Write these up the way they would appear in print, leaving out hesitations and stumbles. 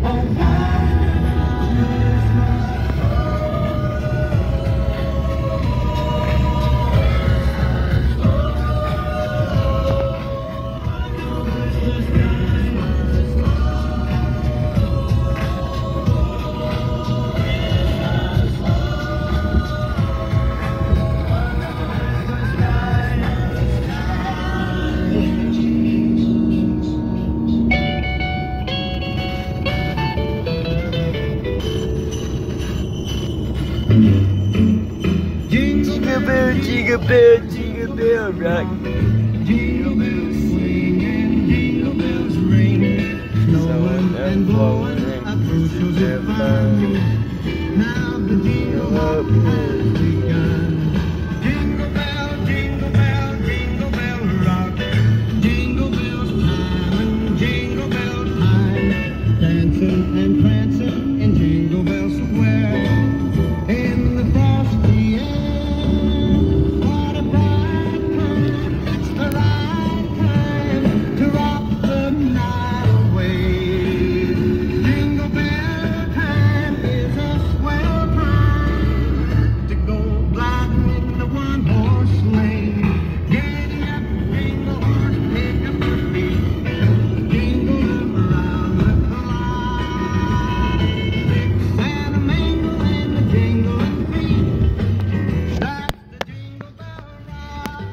Jingle bell rock. Jingle bells swing and jingle bells ring, snowing and blowing a bushels of fun. Now the jingle hop has begun. Jingle bell, jingle bell rock. Jingle bells time and jingle bell time, dancing and prancing in Jingle Bell Square. In the frosty air, what a bright time! It's the right time to rock the night away. Jingle bell time is a swell time to go gliding in the one-horse sleigh. Giddy up, jingle horse, pick up your feet, jingle around the clock. Mix and a mingle in the jingling feet. That's the Jingle Bell Rock.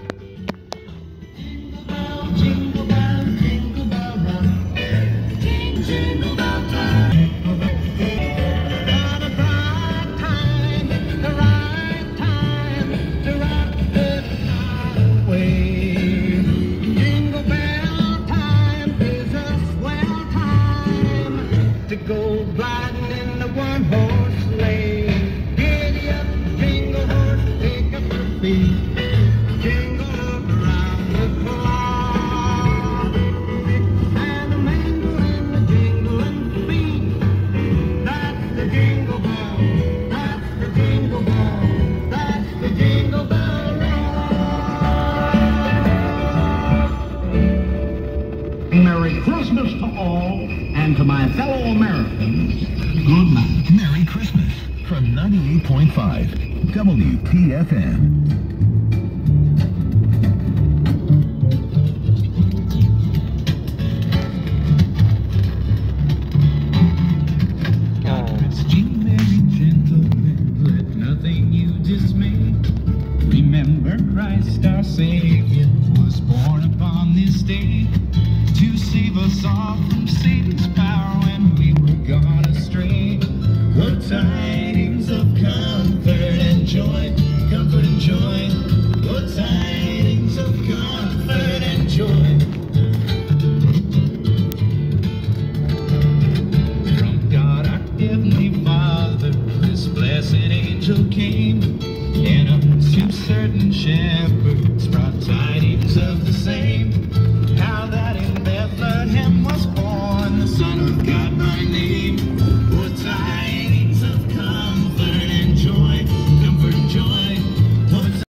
Jingle bell, jingle bell rock. Jingle bell time. What a bright time, the right time to rock the night away. Jingle bell time is a swell time to go gliding in the one-horse sleigh. Giddy up, jingle horse, pick up your feet, jingle around the clock. Mix and a mingle in the jingling feet. That's the Jingle Bell, that's the Jingle Bell, that's the Jingle Bell Rock. Merry Christmas to all, and to my fellow Americans, good night. Merry Christmas from 98.5 WPFM. Merry gentlemen, let nothing you dismay. Remember Christ our Savior.